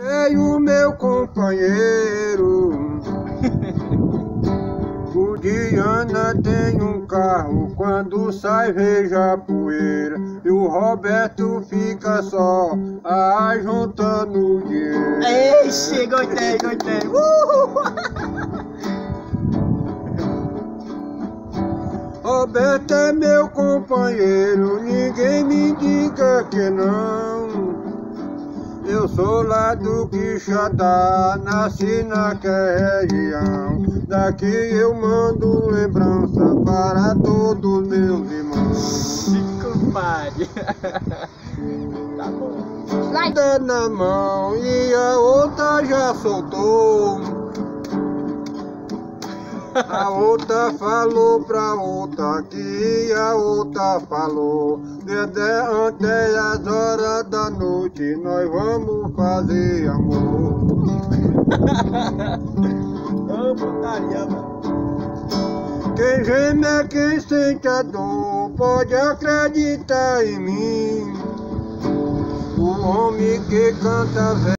Ei, o meu companheiro, o Diana tem um carro, quando sai veja a poeira, e o Roberto fica só ajuntando dinheiro. Eixe, gostei. Roberto é meu companheiro, ninguém me diga que não. Eu sou lá do Quixadá, nasci naquela região. Daqui eu mando lembrança para todos meus irmãos. Compadre. Tá bom. Tá na mão e a outra já soltou. A outra falou pra outra que a outra falou. Até as horas da noite nós vamos fazer amor. Ô, putaria, mano. Quem geme é quem sente a dor, pode acreditar em mim. O homem que canta